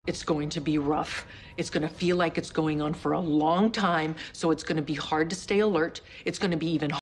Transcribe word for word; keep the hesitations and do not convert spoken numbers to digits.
It's going to be rough. It's going to feel like it's going on for a long time, so it's going to be hard to stay alert. It's going to be even